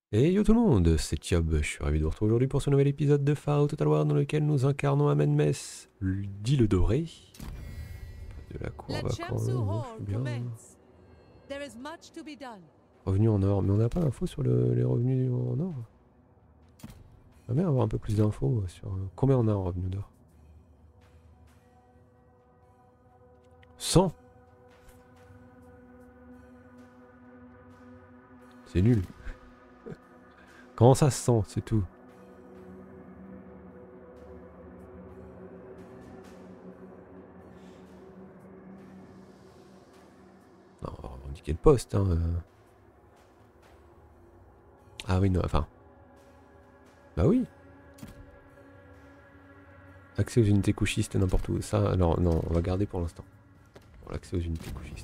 Et yo tout le monde, c'est Tiob, je suis ravi de vous retrouver aujourd'hui pour ce nouvel épisode de Pharaoh Total War dans lequel nous incarnons Amenmès, dit le doré. De la cour vacante, c'est bien. Revenus en or, mais on n'a pas d'infos sur les revenus en or. On va bien avoir un peu plus d'infos sur combien on a en revenus d'or. 100. C'est nul. Comment ça 100, c'est tout. Non, on va revendiquer le poste, hein. Ah oui, non, enfin. Bah oui. Accès aux unités couchistes n'importe où. Ça, alors non, on va garder pour l'instant. Pour l'accès aux unités couchistes.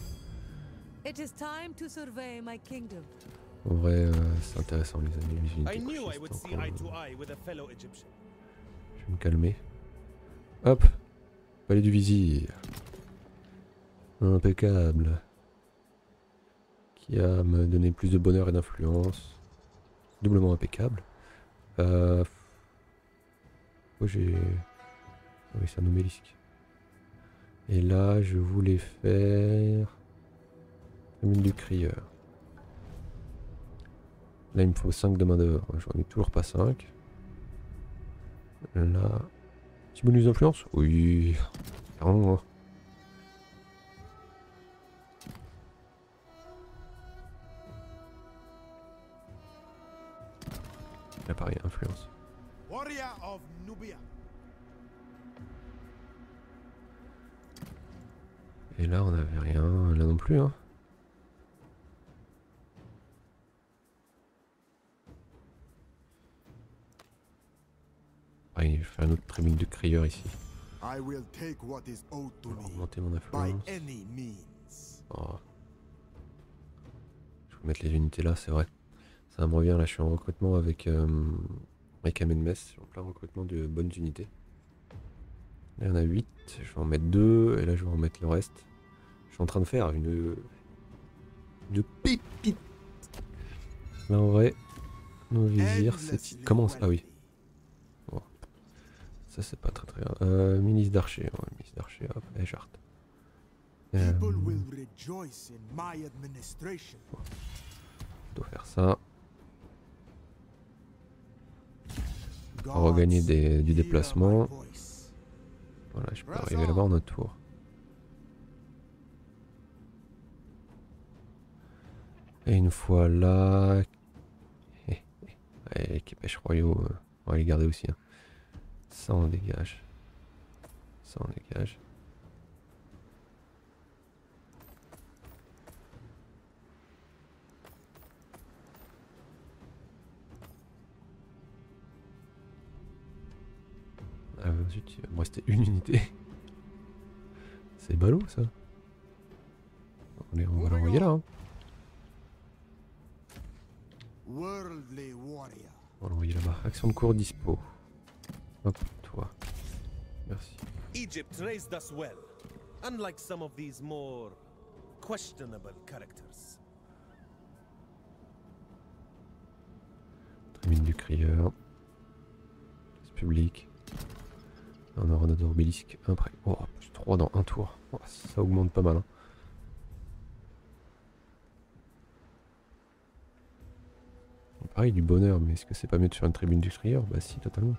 En vrai, c'est intéressant les amis, les unités couchistes. Je vais me calmer. Hop. Palais du vizir. Impeccable. Qui va me donner plus de bonheur et d'influence. Doublement impeccable. Oh, j'ai... Ah oui, c'est un obélisque. Et là, je voulais faire... Commune du crieur. Là, il me faut 5 de main d'œuvre. J'en ai toujours pas 5. Là... Petit bonus d'influence? Oui. Carrément. Là, pareil, influence. Et là, on n'avait rien. Là non plus, hein. Ah, il fait un autre tribune de crieur ici. Augmenter mon influence. Oh. Je vais mettre les unités là, c'est vrai. Ça me revient, là je suis en recrutement avec Amenmès. Je suis en plein recrutement de bonnes unités. Là il y en a 8, je vais en mettre 2 et là je vais en mettre le reste. Je suis en train de faire une pépite. Là en vrai, nos vizirs c'est... Comment ça? Ah oui. Bon. Ça c'est pas très grave. Milice d'archer, ouais, milice d'archer, hop, et charte. Je dois faire ça. On va regagner du déplacement. Voilà, je peux arriver là-bas en un tour. Et une fois là... les pêches royaux, on va les garder aussi. Hein. Ça on dégage. Ça on dégage. Ah zut, il va me rester une unité. C'est ballot ça. On va l'envoyer là. Hein. On va l'envoyer là-bas. Action de cours dispo. Hop, toi. Merci. Egypt raised us well, unlike some of these more questionable characters. Tribune du crieur. Place publique. On aura notre obélisque après. Oh, plus 3 dans un tour. Oh, ça augmente pas mal. Hein. Pareil, du bonheur, mais est-ce que c'est pas mieux de faire une tribune du crieur? Bah si, totalement.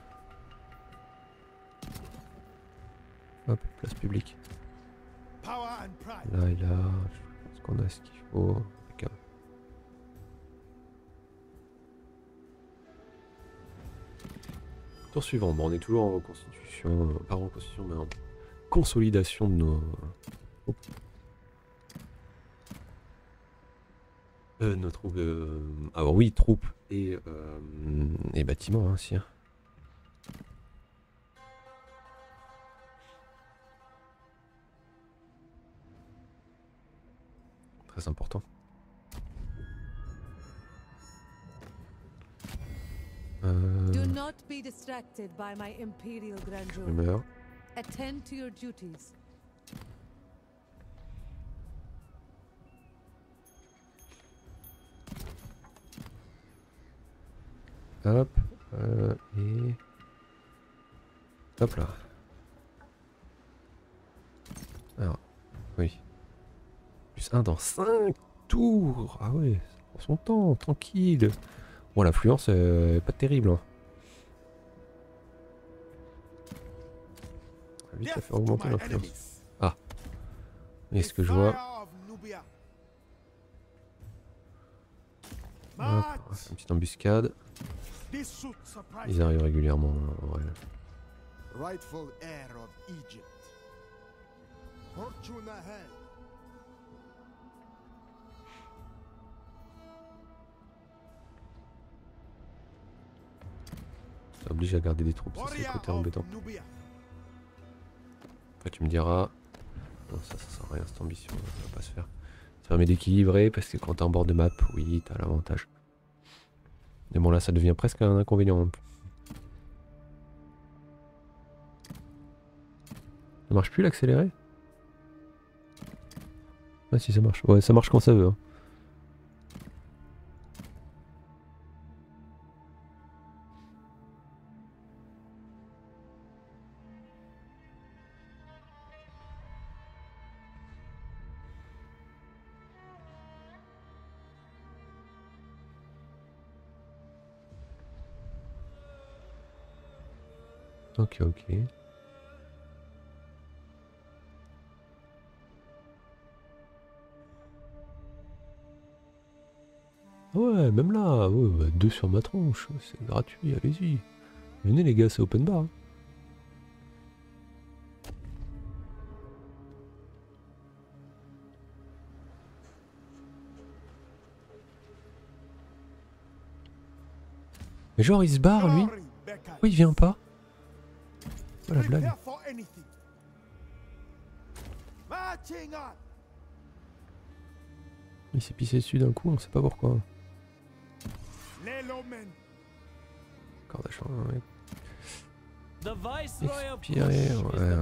Hop, place publique. Là et là, je pense qu'on a ce qu'il faut. Impeccable. Tour suivant, bon, on est toujours en reconstitution, pas en reconstitution, mais en consolidation de nos... Oh. Nos troupes... Alors oui, troupes et bâtiments, hein, si. Hein. Très important. Do not be distracted by my imperial grandeur. Rumeur. Attend to your duties. Hop. Et... Hop là. Alors, oui. Plus 1 dans 5 tours. Ah ouais, ça prend son temps, tranquille. Bon, l'affluence est pas terrible. Hein. Ça va vite à faire augmenter l'influence. Ah. Et ce que je vois... Hop, on va faire une petite embuscade. Ils arrivent régulièrement. Ouais. Rightful heir of Egypt. Fortune ahead. Ça oblige à garder des troupes, ça c'est le côté embêtant. Après tu me diras... Non, ça sert à rien cette ambition, ça va pas se faire. Ça permet d'équilibrer parce que quand t'es en bord de map, oui, t'as l'avantage. Mais bon là ça devient presque un inconvénient. Ça marche plus l'accéléré? Ah si ça marche, ouais ça marche quand ça veut. Hein. Ok. Ouais, même là, ouais, 2 sur ma tronche, c'est gratuit, allez-y. Venez les gars, c'est open bar. Hein. Mais genre il se barre lui? Pourquoi il vient pas? Oh la blague. Il s'est pissé dessus d'un coup, on sait pas pourquoi. Corde à champ, ouais. Expirer, ouais.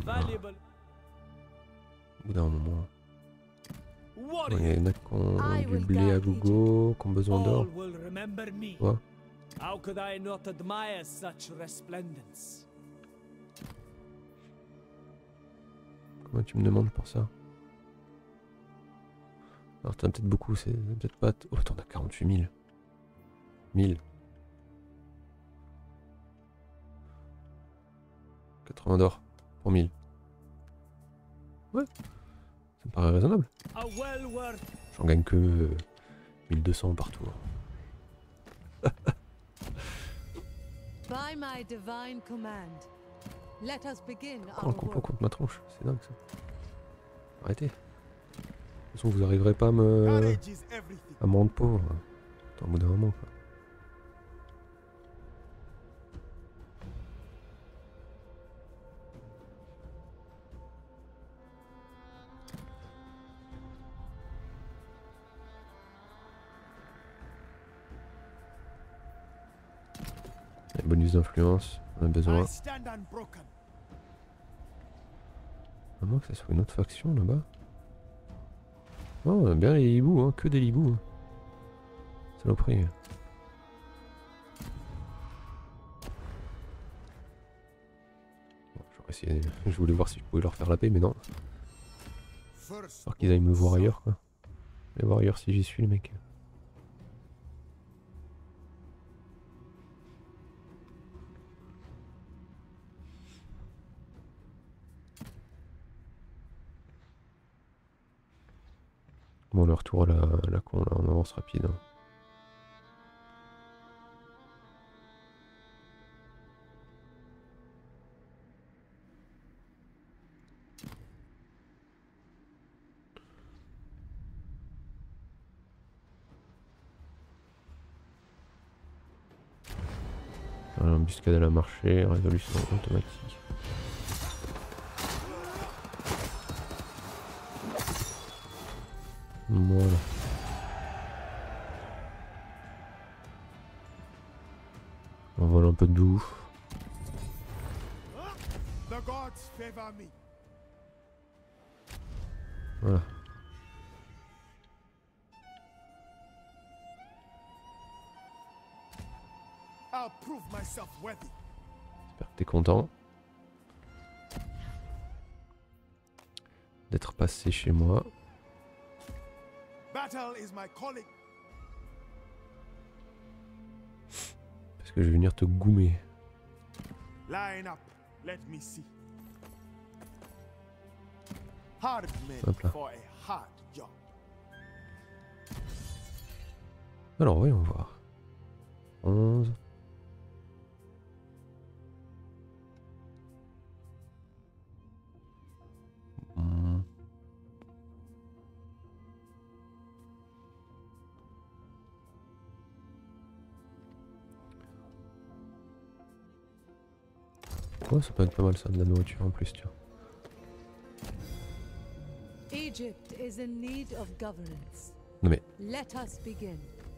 Au bout d'un moment. Il y en a qui ont du blé à gogo, qui ont besoin d'or. Quoi? How could I not admire such resplendence? Comment tu me demandes pour ça? Alors t'en as peut-être beaucoup, c'est peut-être pas... Oh t'en as 48 000. 1000. 80 d'or pour 1000. Ouais. Ça me paraît raisonnable. J'en gagne que 1200 partout. By my divine command, let us begin Encore un our complot work. contre ma tronche, c'est dingue ça. Arrêtez. De toute façon vous arriverez pas à me rendre pauvre. Attends, au bout d'un moment quoi. Bonus d'influence, on a besoin. À moins que ça soit une autre faction là-bas. Oh, on a bien les hiboux, hein, que des hiboux. Hein. Saloperie. Bon, j'aurais essayé, je voulais voir si je pouvais leur faire la paix, mais non. Alors qu'ils aillent me voir ailleurs, quoi. Je vais voir ailleurs si j'y suis, les mecs. Bon, le retour à la con, là, on avance rapide. Hein. Embuscade à la marché, résolution automatique. Voilà. On vole un peu de bouffe. Voilà. I'll prove myself worthy. J'espère que t'es content d'être passé chez moi. Battle is my calling. Parce que je vais venir te goumer. Line up. Let me see. Hard men Hop là. for a hard job. Alors voyons voir. 11. Ouais, ça peut être pas mal ça, de la nourriture en plus, tu vois. Egypt is in need of governance. Non mais, Let us begin.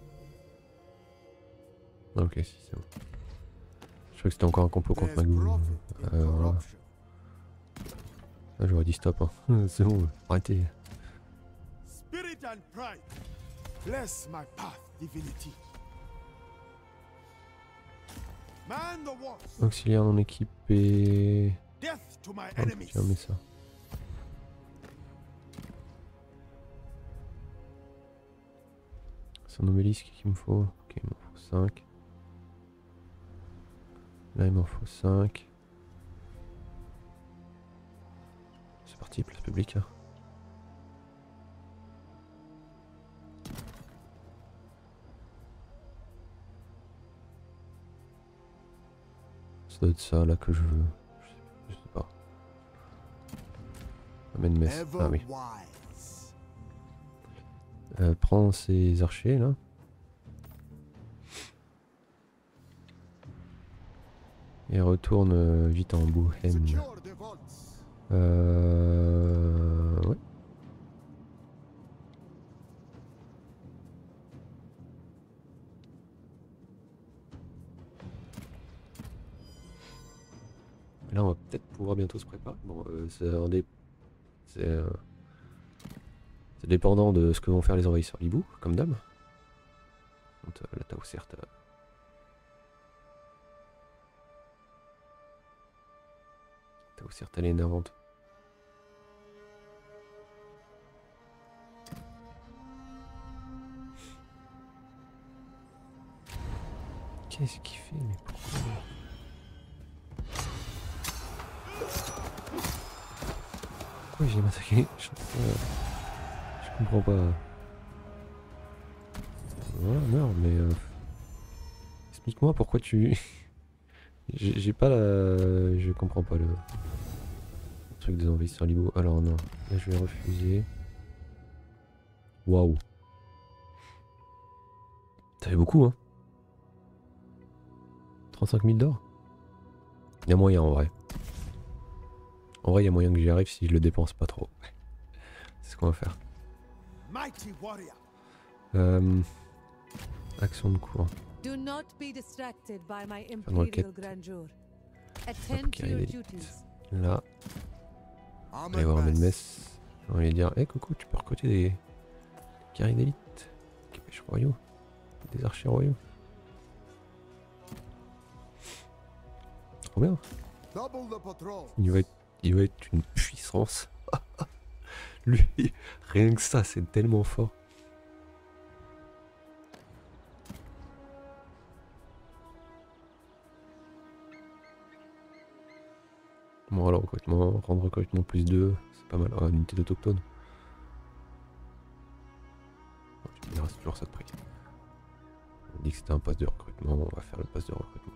ok, si c'est bon. Je crois que c'était encore un complot contre There's Magou. profit in Voilà. corruption. Ah, j'aurais dit stop, hein. C'est bon, arrêtez. Spirit and pride. Bless my path, divinity. Man the walls. Auxiliaire non équipé. Death to my Hop, enemies. tiens, mets ça. C'est un obélisque qu'il me faut. Ok, il m'en faut 5. Là, il m'en faut 5. C'est parti, place publique. Hein. Ça doit être ça là que je veux. Je sais pas. Amène Metz. Ever Ah oui. wise. Prends ces archers là. Et retourne vite en Bohème. Secure the vaults. Ouais. Là, on va peut-être pouvoir bientôt se préparer. Bon, c'est dépendant de ce que vont faire les envahisseurs Libou, comme d'hab. La Tao certes. Tao certes, elle est énervante. Qu'est-ce qu'il fait? Mais pourquoi? Pourquoi j'ai m'attaqué? Je comprends pas. Voilà, meurs, mais explique-moi pourquoi tu... J'ai pas la... Je comprends pas le truc des envahisseurs libéraux. Alors non, là je vais refuser. Waouh. Ça fait beaucoup, hein. 35 000 d'or. Il y a moyen en vrai. En vrai, il y a moyen que j'y arrive si je le dépense pas trop. C'est ce qu'on va faire. Mighty warrior. Action de cours. Do not be distracted by my Faire une imperial requête. grandeur. Attend to your duties. Là, I'm allez voir Ahmed advanced. Mess. J'ai envie de dire, hé coucou, tu peux recruter des guerriers d'élite. Des pêches royaux. Des archers royaux. Trop bien. Double the patrol. Il va être une puissance. Lui, rien que ça, c'est tellement fort. Bon alors recrutement, rendre recrutement plus 2, c'est pas mal. Ah, unité d'autochtone. Oh, tu me diras, c'est toujours ça de prix. On a dit que c'était un pass de recrutement, on va faire le pass de recrutement.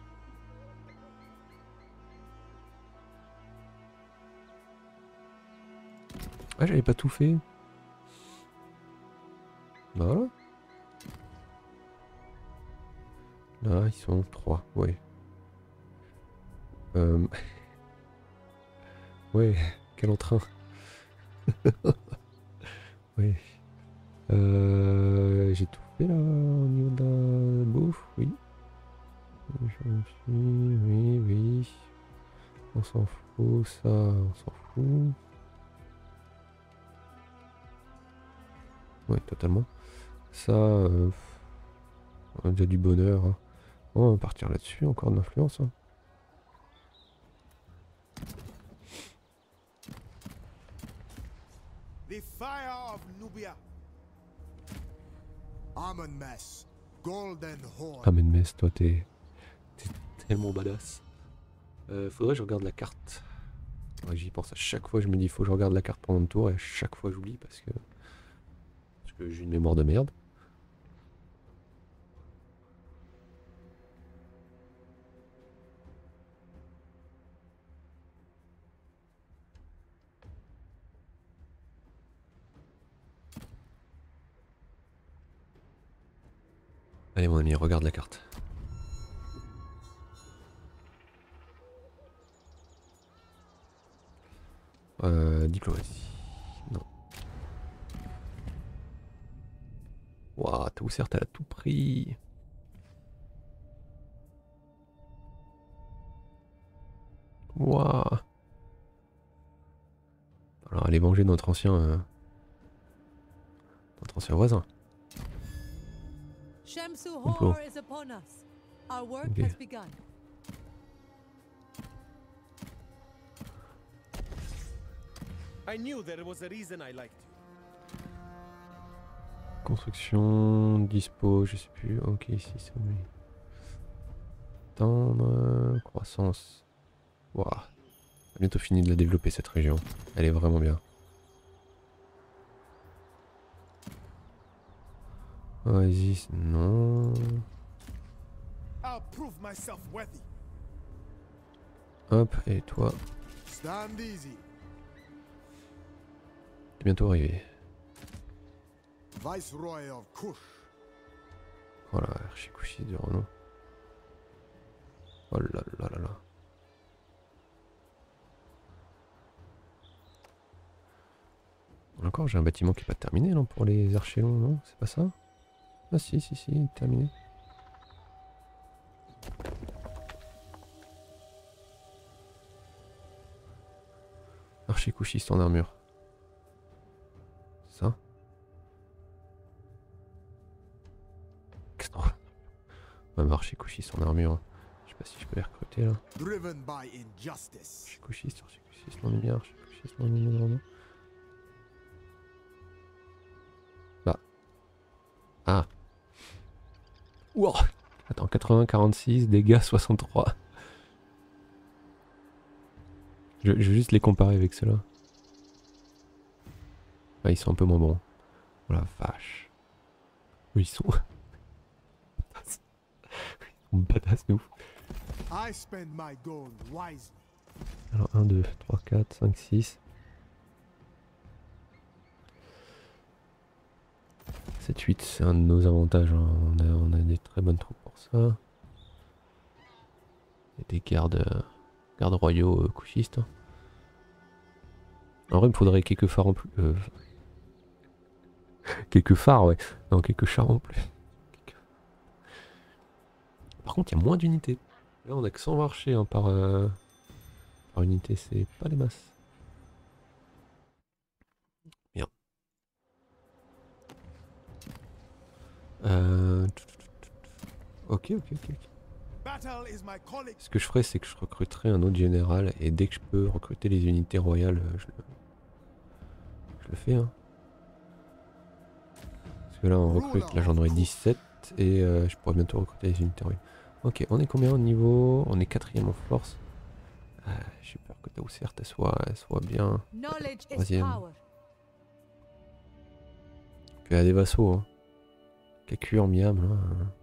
Ah, j'avais pas tout fait. Bah voilà. Là, ils sont 3, ouais. Ouais, quel entrain. Ouais. J'ai tout fait là au niveau de la bouffe, oui. Oui. On s'en fout, ça, on s'en fout. Ouais, totalement. Ça, on a déjà du bonheur. Hein. On va partir là-dessus, encore de l'influence. Hein. The fire of Nubia. Amon Mess. Golden Horn. Ah mais Mess, toi t'es tellement badass. Faudrait que je regarde la carte. Ouais, j'y pense à chaque fois, je me dis faut que je regarde la carte pendant le tour et à chaque fois j'oublie parce que j'ai une mémoire de merde. Allez mon ami, regarde la carte. Diplomatie. Non. Waouh, t'as ouvert, elle a tout pris. Waouh. Alors allez venger notre ancien voisin. Shamsu Complot. Hor is upon us. Our work Okay. has begun. I knew there was a reason I liked you. Construction, dispo, je sais plus. Ok, ici c'est oui. Attendre, croissance. Waouh. On a bientôt fini de la développer cette région. Elle est vraiment bien. Oasis, non. I'll prove myself worthy. Hop, et toi, Stand easy. t'es bientôt arrivé. Viceroy of Kush. Voilà, Archikushi de renom. Oh là là là là. Encore, j'ai un bâtiment qui est pas terminé là, pour les archers longs, non? C'est pas ça? Ah si, si, si, terminé. Archikushiste en armure. Ça? Qu'est-ce qu'on... Même archikushiste en armure. Je sais pas si je peux les recruter là. Driven by injustice. Archikushiste, l'on est bien, archikushiste, l'on est bien vraiment. Bah. Ah. Wow. Attends, 80, 46, dégâts 63. Je vais juste les comparer avec ceux-là. Ah, ils sont un peu moins bons. Oh la vache. Eux, ils sont... ils sont badass de ouf. I spend my gold wisely. Alors 1, 2, 3, 4, 5, 6. 7, 8, c'est un de nos avantages. Hein. On a des très bonnes troupes pour ça. Et des gardes royaux couchistes. Hein. En vrai, il me faudrait quelques phares en plus. Quelques phares, ouais. Non, quelques chars en plus. Par contre, il y a moins d'unités. Là, on a que 100 archers hein, par unité. C'est pas des masses. Bien. Ok. Battle is my calling. Ce que je ferai, c'est que je recruterai un autre général et dès que je peux recruter les unités royales, je le fais. Hein. Parce que là, on recrute, là j'en aurai 17 et je pourrais bientôt recruter les unités royales. Ok, on est combien au niveau? On est 4ème en force. J'ai peur que ta Oussert elle soit bien. Knowledge is 3ème. power. Puis elle a des vassaux. Hein. Kaku en miam là.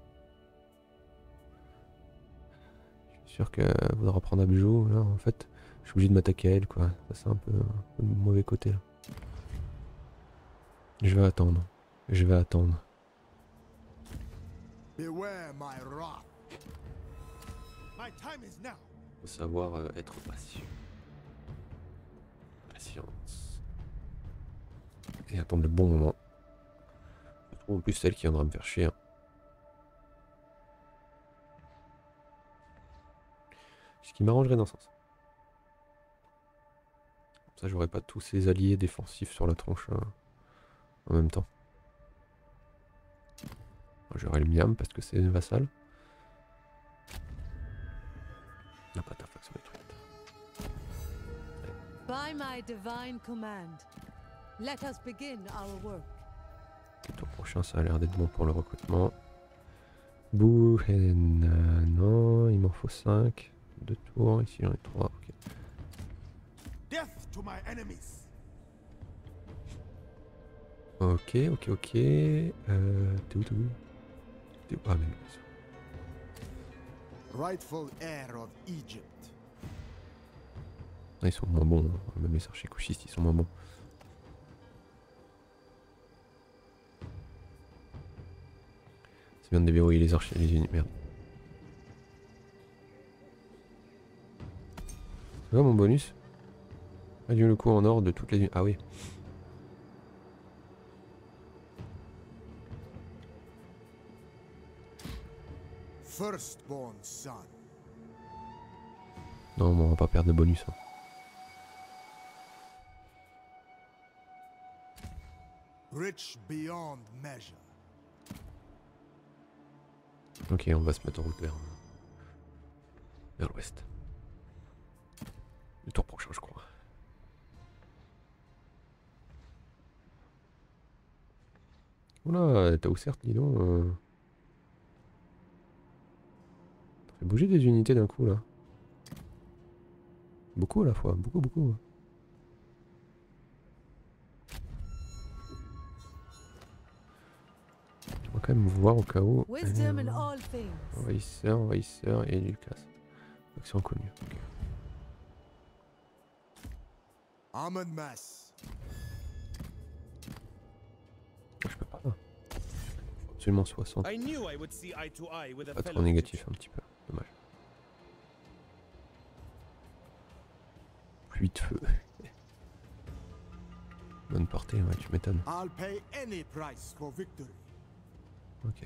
Je suis sûr qu'elle voudra prendre Abjou. Là en fait, je suis obligé de m'attaquer à elle quoi. Ça c'est un peu le mauvais côté là. Je vais attendre. Beware my wrath. My time is now. Faut savoir être patient. Patience. Et attendre le bon moment. Je trouve en plus celle qui viendra me faire chier. Hein. Ce qui m'arrangerait dans ce sens. Comme ça j'aurais pas tous ces alliés défensifs sur la tronche en même temps. J'aurai le miam parce que c'est une vassale. By my divine command, let us begin our work. Le tour prochain, ça a l'air d'être bon pour le recrutement. Bouhen, non, il m'en faut 5. 2 tours, ici j'en ai 3. Ok. Death to my enemies. Ok. T'es où? Ah, mais non. Rightful heir of Egypt. Ils sont moins bons, hein. Même les archers couchistes, ils sont moins bons. C'est bien de déverrouiller les archers, les unis. Merde. C'est quoi mon bonus? Réduire le coût en or de toutes les unités. Ah oui. Firstborn son. Non, mais on va pas perdre de bonus. Hein. Rich beyond measure. Ok, on va se mettre en route vers l'ouest. Le tour prochain, je crois. Oula, t'as où certes, dis donc. T'as fait bouger des unités d'un coup là. Beaucoup à la fois, beaucoup. On va quand même voir au cas où. Wisdom in all things. Envahisseur et Lucas. Action inconnue. Okay. Armored mass. Je peux pas. Faut absolument 60. I knew I would see eye to eye with a Pas trop fellow négatif un petit peu. Dommage. Pluie de feu. Bonne portée, ouais, tu m'étonnes. I'll pay any price for victory. Ok.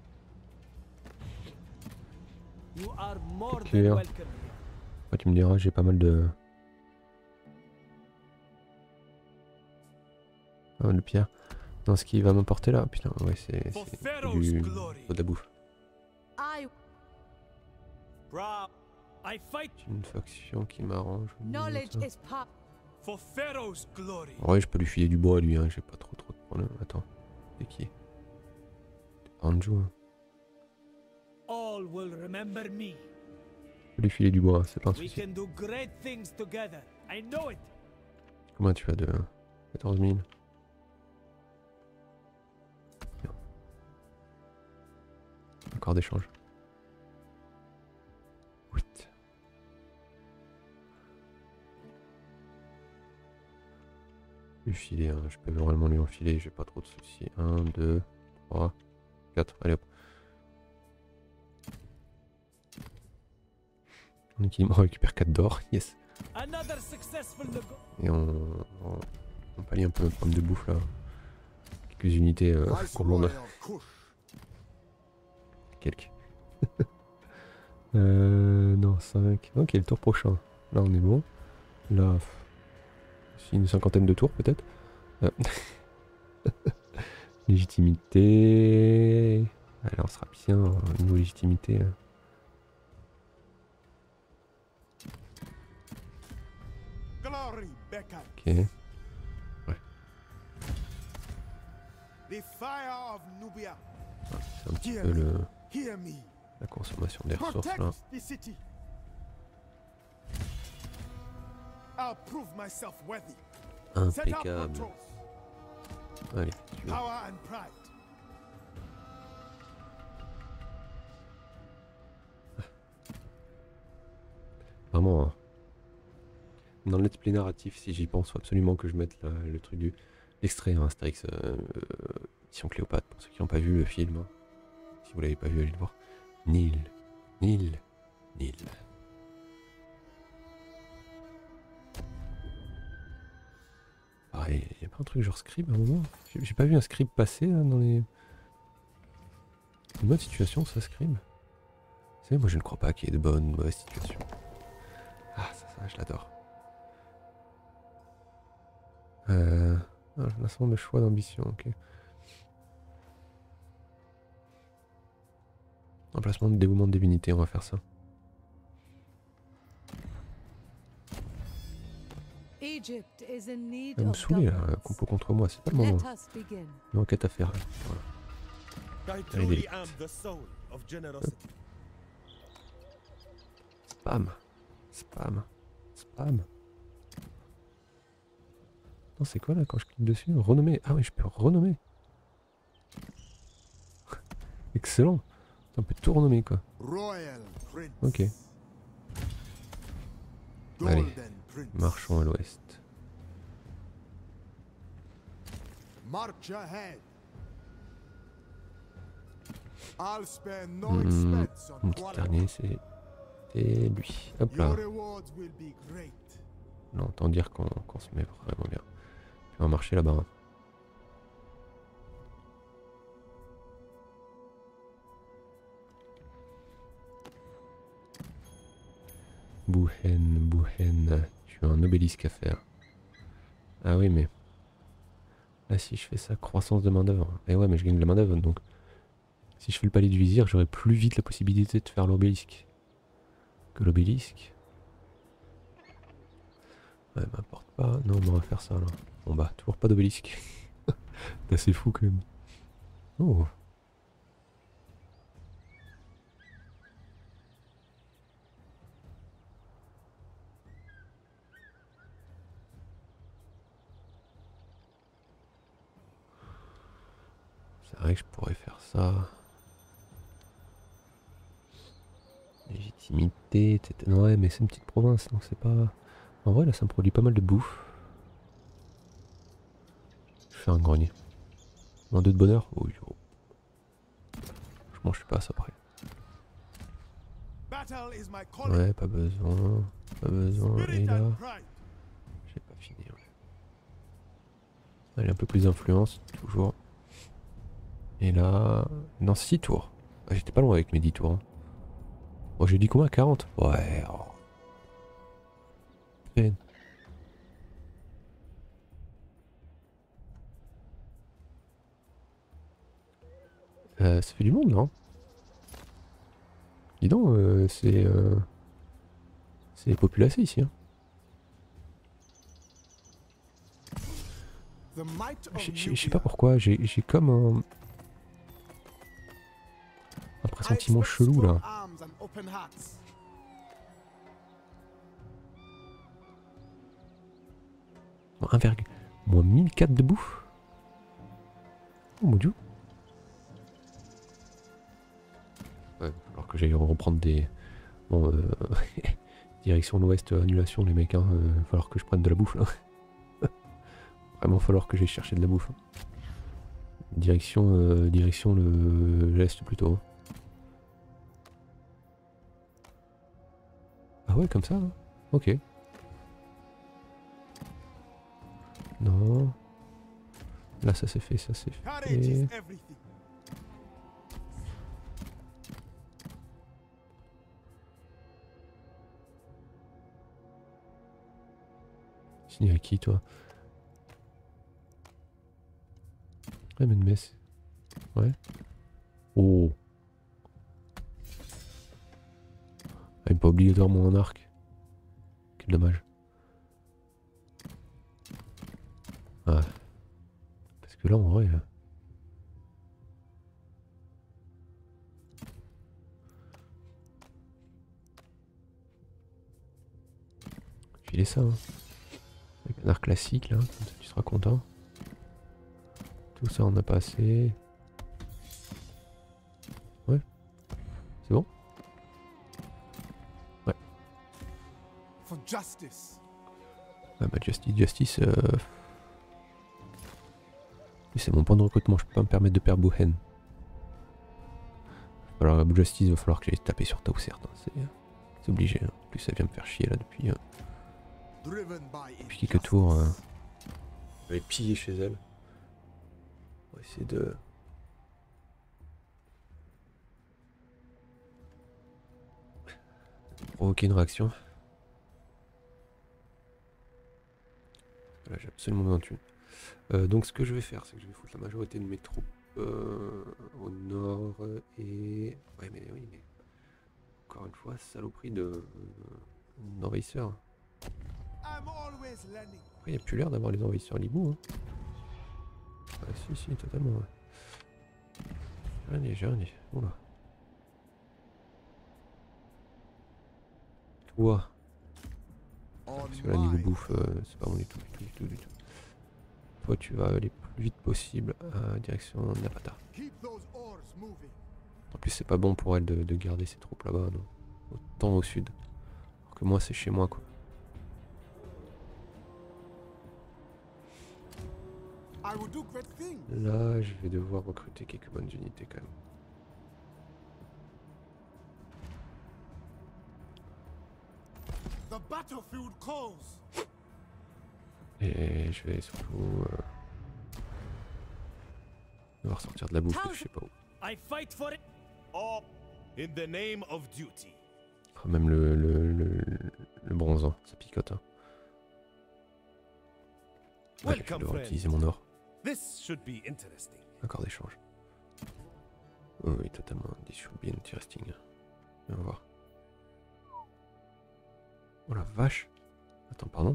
You are more Ok. than welcome. Ouais, tu me diras, j'ai pas mal de... de pierres. Non, ce qui va m'apporter là, putain, ouais, c'est de la bouffe. I I fight C'est une faction qui m'arrange. knowledge is power. for Pharaoh's glory. Ouais, je peux lui filer du bois lui, hein, j'ai pas trop de problème. Attends, c'est qui? Anjo. Hein. All will remember me. Je peux lui filer du bois, c'est pas un We souci. can do great things together. I know it. Combien tu as de 14 000? Encore d'échange. 8. Lui filer, hein. Je peux vraiment lui enfiler, j'ai pas trop de soucis. 1, 2, 3, 4, allez hop. On récupère 4 d'or, yes. Another successful Et on pallie un peu notre problème de bouffe là. Quelques unités gourmandes. Viceroy of Kush. Quelques. Non, 5. Ok, le tour prochain. Là, on est bon. Là, une cinquantaine de tours peut-être. Légitimité. Allez, on sera bien au niveau légitimité. Glory beckons. Ok. Ouais. The fire of Nubia. C'est un petit Hear peu me. Hear me. la consommation des ressources Protect là. the city. I'll prove myself worthy. Set up Impeccable. patrols. Allez, tu vois. Power and pride. Vraiment, hein. Dans le let's play narratif, si j'y pense, faut absolument que je mette le truc du l'extrait, hein, Astérix Mission Cléopâtre, pour ceux qui n'ont pas vu le film. Hein. Si vous l'avez pas vu, allez le voir. Nil. Pareil, y a pas un truc genre scribe à un moment? J'ai pas vu un scribe passer là, dans les... Une bonne situation, ça, scribe? Vous savez, moi je ne crois pas qu'il y ait de bonnes ou mauvaises situations. Ah, ça, je l'adore. Lancement de choix d'ambition, ok. Emplacement de dévouement de divinité, on va faire ça. Egypt is in need Elle me of saouler là, governance. complot contre moi, c'est pas le moment. Let us begin. Une enquête à faire. Là. Voilà. I truly am the soul of generosity. Spam. Spam. Spam. Non, c'est quoi là quand je clique dessus? Renommer. Ah oui, je peux renommer. Excellent. On peut tout renommer quoi. Royal Prince. Ok. Golden Allez. Prince. Marchons à l'ouest. March ahead. I'll spare no Mon expense on petit quality. dernier, c'est lui. Hop là. Your rewards will be great. Non, autant dire qu'on se met vraiment bien. Puis on va marcher là-bas. Hein. Bouhen. Tu as un obélisque à faire. Ah oui, mais... Là, si je fais ça, croissance de main d'œuvre. Et ouais, mais je gagne de la main d'œuvre, donc... Si je fais le palais du vizir, j'aurai plus vite la possibilité de faire l'obélisque. Que l'obélisque. Ouais, m'importe pas. Non, mais on va faire ça, là. Bon bah, toujours pas d'obélisque. C'est assez fou, quand même. Oh. C'est vrai que je pourrais faire ça. Légitimité, etc. Ouais, mais c'est une petite province, donc c'est pas... En vrai, là, ça me produit pas mal de bouffe. Je fais un grenier. Un 2 de bonheur? Oui. Oh. Franchement, je suis pas à ça près. Battle is my calling. Ouais, pas besoin. Pas besoin. Et Spirit là, and pride. j'ai pas fini. Ouais. Allez, un peu plus d'influence, toujours. Et là... Non, 6 tours. Ah, j'étais pas loin avec mes 10 tours. Hein. Oh, j'ai dit combien? 40? Ouais. Oh. Peine. Ça fait du monde, non? Dis donc, c'est populacé ici. Hein. The might of Je sais pas pourquoi, j'ai comme un pressentiment chelou là. Moins 1004 de bouffe. Oh mon dieu. Ouais, alors que j'aille reprendre des... Bon, direction l'ouest, annulation les mecs, hein. Va falloir que je prenne de la bouffe là. Vraiment falloir que j'aille chercher de la bouffe. Hein. Direction l'est plutôt. Hein. Ah ouais, comme ça hein. Ok. Non. Là ça c'est fait, ça c'est fait. Signé à qui toi? Ouais mais une messe. Ouais. Oh. Ah, il n'est pas obligatoirement un arc. Quel dommage. Ouais. Parce que là en vrai... Filer ça hein. Avec un arc classique là, comme ça tu seras content. Tout ça on a pas assez. Ouais. C'est bon? Ouais. For justice. Ouais bah justice. C'est mon point de recrutement, je peux pas me permettre de perdre Bouhen. Alors justice, va falloir que j'aille taper sur Tau certes. Hein. C'est obligé. Hein. En plus ça vient me faire chier là depuis quelques tours. Je vais piller chez elle. On va essayer de... provoquer une réaction. Là j'ai absolument besoin de thunes. Donc ce que je vais faire, c'est que je vais foutre la majorité de mes troupes au nord et... Ouais mais oui mais... Encore une fois, saloperie d'envahisseurs. I'm always learning. Après, il n'y a plus l'air d'avoir les envahisseurs libous. Hein. Ah, si, totalement. Ouais. J'ai rien dit. Oula. Toi. Parce que là, niveau bouffe, c'est pas bon du tout. Toi, tu vas aller plus vite possible à direction Napata. En plus, c'est pas bon pour elle de garder ses troupes là-bas, autant au sud. Alors que moi, c'est chez moi, quoi. Là, je vais devoir recruter quelques bonnes unités quand même. Et je vais surtout devoir sortir de la bouffe, je sais pas où. I fight for it. Up in the name of duty. Oh, même le bronzant, ça picote. Hein. Ouais, je vais devoir utiliser mon or. This should be interesting. Accord d'échange. Oh, oui, totalement. This should be interesting. On va voir. Oh la vache. Attends, pardon.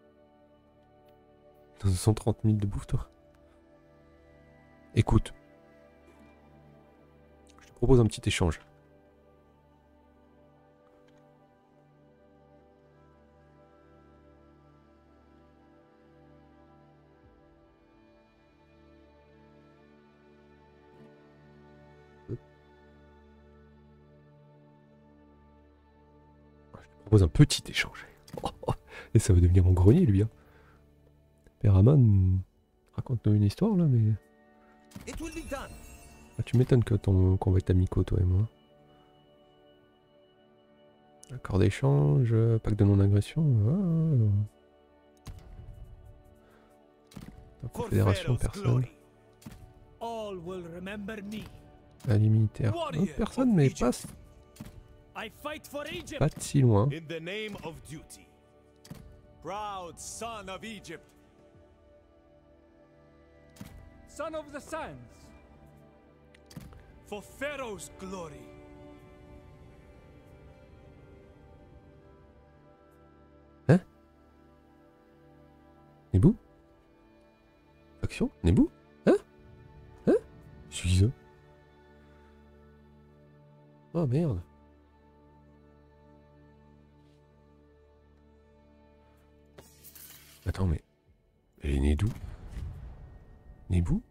130 000 de bouffe, toi. Écoute. Je te propose un petit échange. Un petit échange. Et ça va devenir mon grenier, lui. Hein. Père Aman, raconte-nous une histoire là, mais. Ah, tu m'étonnes qu'on va être amicaux, toi et moi. Accord d'échange, pacte de non-agression. Confédération, personne. Allié militaire. Oh, personne, mais passe. I fight for Egypt. Pas de si loin. In the name of duty. Proud son of Egypt. Son of the sands. For Pharaoh's glory. Hein? Nebou? Faction? Nebou? Hein? Hein? Je suis ça. Oh merde. Attends, mais... Elle est née d'où? Nebou?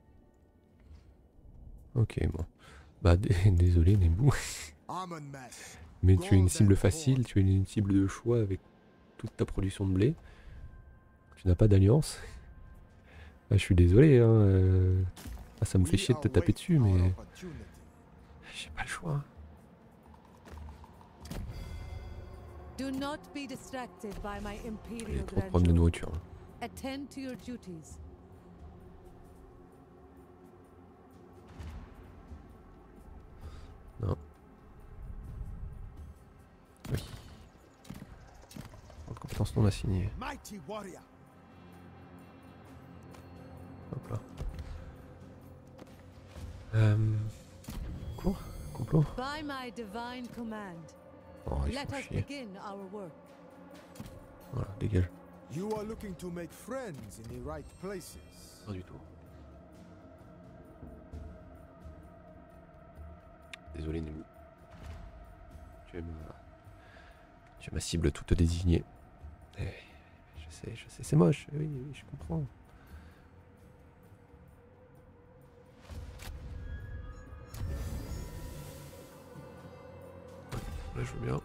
Ok, bon. Bah, désolé, Nebou. Mais tu es une cible facile, tu es une cible de choix avec toute ta production de blé. Tu n'as pas d'alliance. Ah, je suis désolé, hein. Ah, ça me fait chier de te taper dessus, mais... J'ai pas le choix. Do not be distracted by my Il y a imperial trop de problèmes de nourriture. Hein. Attend to your duties. Non. Oui. En compétence non assignée. Hop là. Complot. By my divine command. Oh, ils Let font us chier. begin our work. Voilà, dégage. You are looking to make friends in the right places. Pas du tout. Désolé, Nebou. Tu es ma cible toute désignée. Je sais, c'est moche. Oui, je comprends. Là, je veux bien.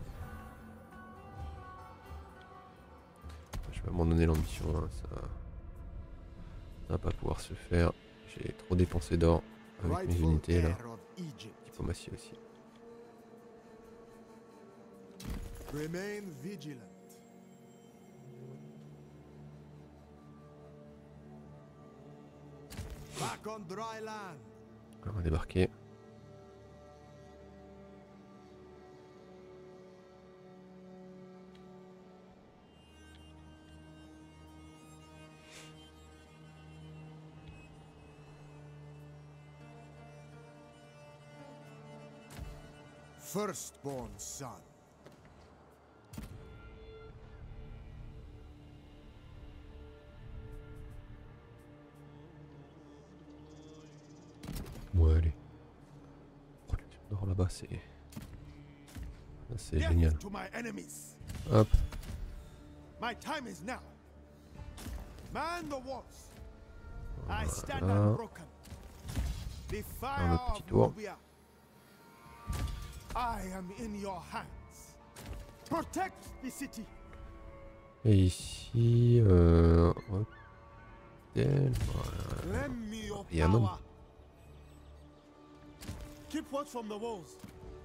Je vais abandonner l'ambition. Hein, ça va pas pouvoir se faire. J'ai trop dépensé d'or avec mes unités là. Diplomatie aussi. Remain vigilant. Back on dry land. On va débarquer. Firstborn son. nord là-bas, c'est Death génial. to my enemies. Hop, My time is now. Man the walls. I stand voilà. unbroken. The Un fire autre petit of tour. Nubia. I am in your hands. Protect the city. Et ici, hôtel, voilà. Lend me your Yaman. power. Keep watch from the walls.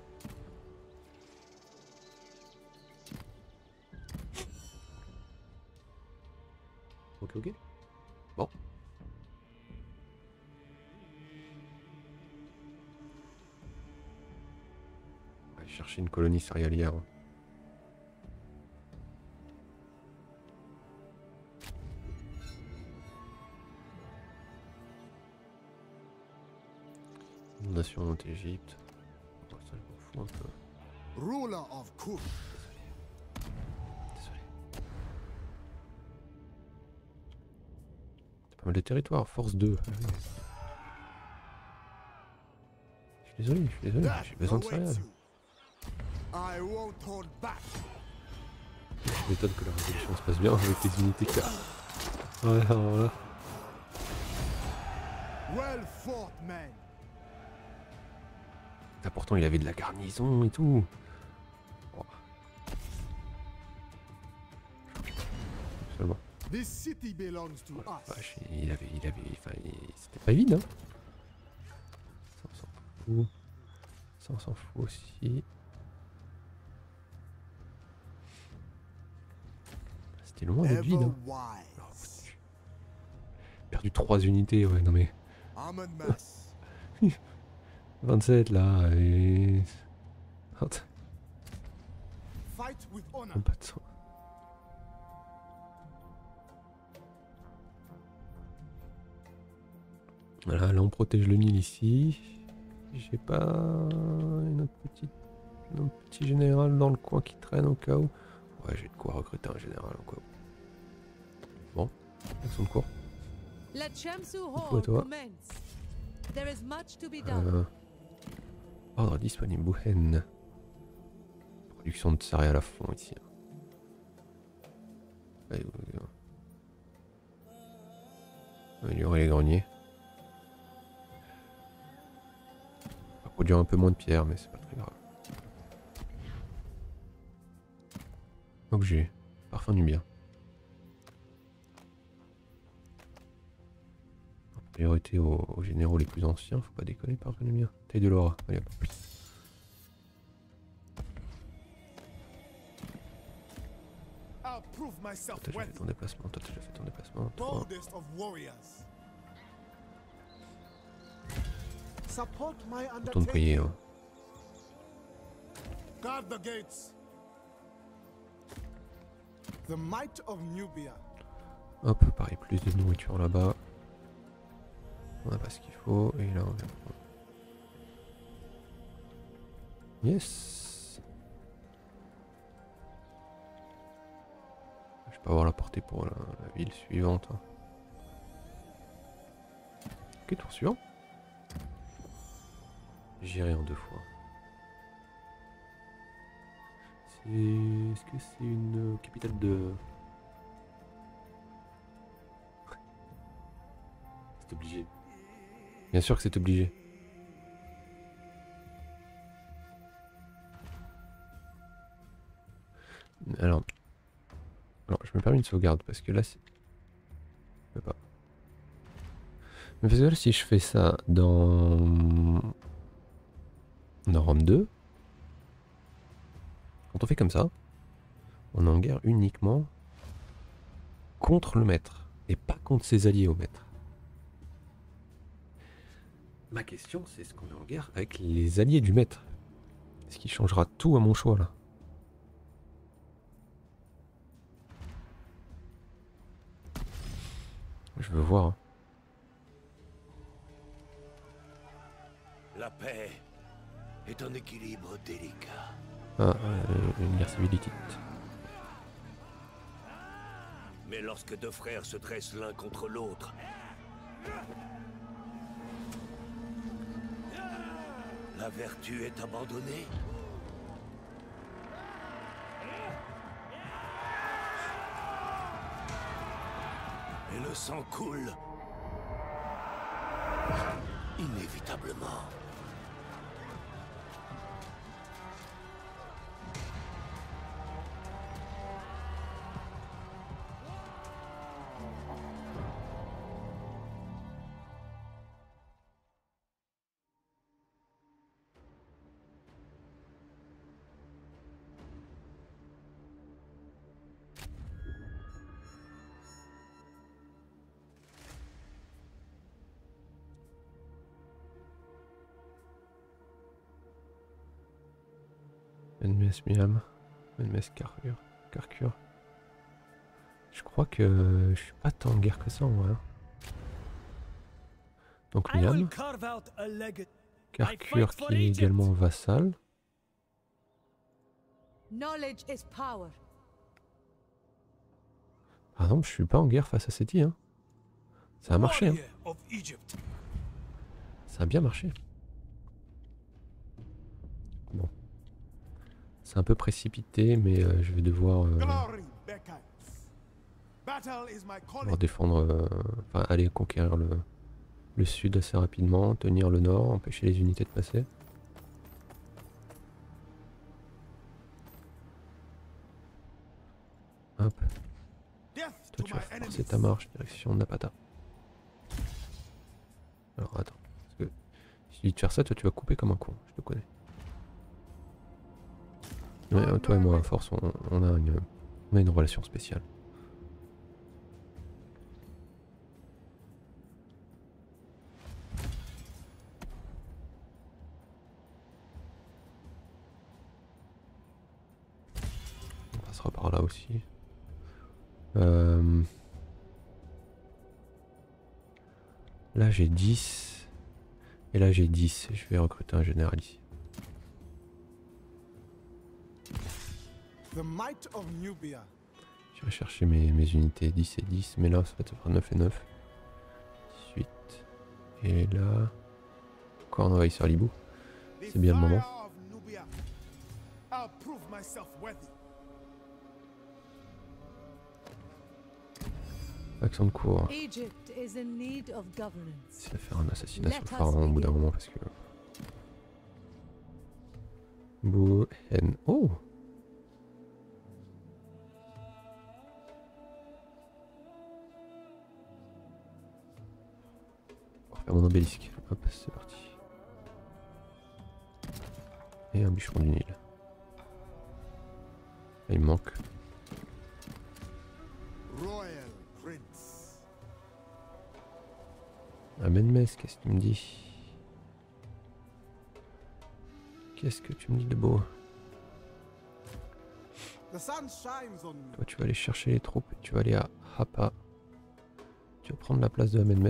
Ok, ok. Bon. On va aller chercher une colonie céréalière. Inondation d'Égypte. Oh, ça, je m'en fous un peu. Ruler of Kush. Désolé. C'est pas mal de territoire, force 2. Je suis désolé, j'ai besoin de céréales. I won't hold back. Je m'étonne que la résolution se passe bien avec les unités qu'il y a. Ouais, alors là. Well fought, men. Ah, pourtant il avait de la garnison et tout. Oh. Seulement. This city belongs to Oh, us. vache, c'était pas vide, hein. Ça, on s'en fout. Ça, on s'en fout aussi. C'était loin d'être vide, hein. wise. Oh, perdu 3 unités, ouais, non mais. I'm a mess. 27 là, et. Fight with honor. Pas de sang. Voilà, là on protège le Nil ici. J'ai pas un autre petit général dans le coin qui traîne au cas où. Ouais, j'ai de quoi recruter un général au cas où. Bon, action de cours. Let Shamsu Pourquoi Hall toi? commence. There is much to be done. Ordre disponible, Bouhen. Production de céréales à fond ici. Allez, améliorer les greniers. On va produire un peu moins de pierre, mais c'est pas très grave. Objet. Parfum nubien. Priorité aux généraux les plus anciens, faut pas déconner, parfum nubien. Taille de l'aura, allez hop. I'll prove myself Toi t'as déjà fait worthy. ton déplacement, toi t'as déjà fait ton déplacement. Toi. Boldest of warriors. Support my Retourne prier. undertaking. Hein. Guard the gates. The might of Nubia. Hop, pareil, plus de nourriture là-bas. On a pas ce qu'il faut, et là on vient prendre. Yes. Je vais pas avoir la portée pour la ville suivante. Hein. Ok, tour suivant. J'irai en 2 fois. Est-ce que c'est une capitale de... C'est obligé. Bien sûr que c'est obligé. Alors, je me permets une sauvegarde parce que là, c'est... Je peux pas. Mais parce que là, si je fais ça dans Rome 2, quand on fait comme ça, on est en guerre uniquement contre le maître et pas contre ses alliés au maître. Ma question, c'est est-ce qu'on est en guerre avec les alliés du maître? Ce qui changera tout à mon choix là. Je veux voir. Hein. La paix est un équilibre délicat. Ah, une guerre civilité. Mais lorsque deux frères se dressent l'un contre l'autre, la Ta vertu est abandonnée. Et le sang coule. Inévitablement. NMS Miam, NMS Carcure. Je crois que je suis pas tant en guerre que ça en vrai. Donc I will Miam, carve out a legate. Carcure qui est également vassal. Knowledge is power. Par exemple, je suis pas en guerre face à Seti. Hein. Ça a marché. Hein. Warrior of Egypt. Ça a bien marché. Bon. C'est un peu précipité, mais je vais devoir Glory beckons. Battle is my calling. défendre, enfin aller conquérir le sud assez rapidement, tenir le nord, empêcher les unités de passer. Hop. Death Toi to tu my vas forcer enemies. ta marche direction Napata. Alors attends, parce que si je dis de faire ça, toi tu vas couper comme un con, je te connais. Ouais, toi et moi à force on a une relation spéciale. On passera par là aussi. Là j'ai 10 et là j'ai 10. Je vais recruter un général ici. The might of Nubia. Je vais chercher mes unités 10 et 10, mais là ça va faire 9 et 9. 18. Et là, encore un envahisseur Libou. C'est bien le moment. Fire of Nubia. I'll prove myself worthy. Accent de cour. Egypt is in need of governance. C'est à faire un assassinat sur le Let us pharaon au bout d'un begin. moment parce que. Bouhen. Oh! On va faire mon obélisque. Hop, c'est parti. Et un bûcheron du Nil. Là, il me manque. Royal Prince. Amenmes, qu'est-ce que tu me dis? Qu'est-ce que tu me dis de beau? The sun shines on me. Toi, tu vas aller chercher les troupes et tu vas aller à Hapa. Tu vas prendre la place de Amenmes.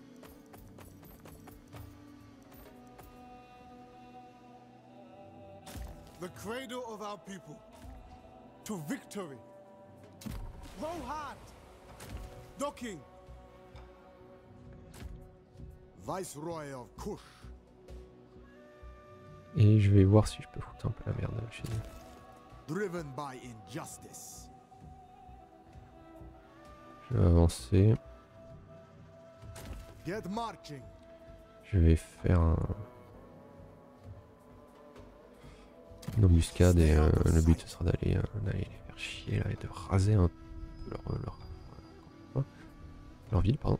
The cradle of our people. To victory. Row hard. Docking. Viceroy of Kush. Et je vais voir si je peux foutre un peu la merde chez eux. Driven by injustice. Je vais avancer. Get marching. Je vais faire une embuscade et le but ce sera d'aller les faire chier là et de raser un peu leur ville, pardon.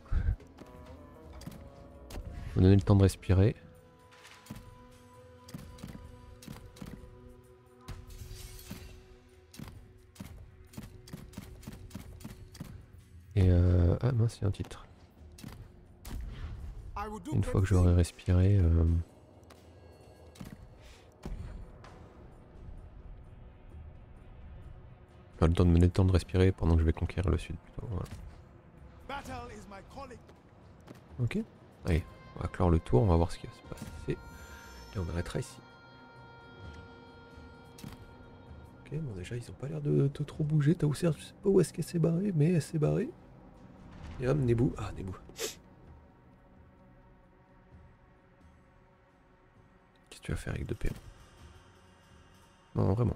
Vous donner le temps de respirer. Et ah mince, il y a un titre. I will do Une fois great que j'aurai things. respiré, le temps de me donner le temps de respirer pendant que je vais conquérir le sud plutôt. Voilà. Battle is my calling. Ok. Allez, on va clore le tour, on va voir ce qui va se passer. Et on arrêtera ici. Ok, bon déjà ils ont pas l'air de trop bouger. Taousser, je sais pas où est-ce qu'elle s'est barrée, mais elle s'est barrée. Et hop, Nebou. Ah, Nebou. Qu'est-ce tu vas faire avec 2 PO? Non, vraiment.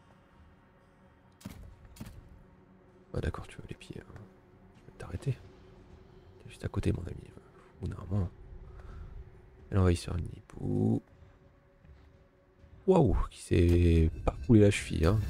Ah d'accord, tu veux les pieds. Je vais t'arrêter. T'es juste à côté, mon ami. Ou normalement. Et l'envahisseur Nipou. Waouh, qui s'est parcoulé la cheville, hein.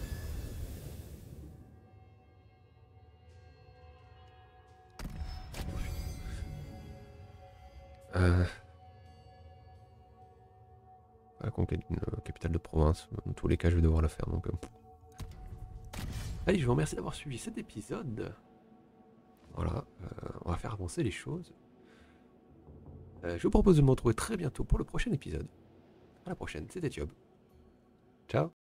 La conquête d'une capitale de province. Dans tous les cas, je vais devoir la faire. Donc, allez, je vous remercie d'avoir suivi cet épisode. Voilà, on va faire avancer les choses. Je vous propose de me retrouver très bientôt pour le prochain épisode. À la prochaine, c'était Thiob. Ciao.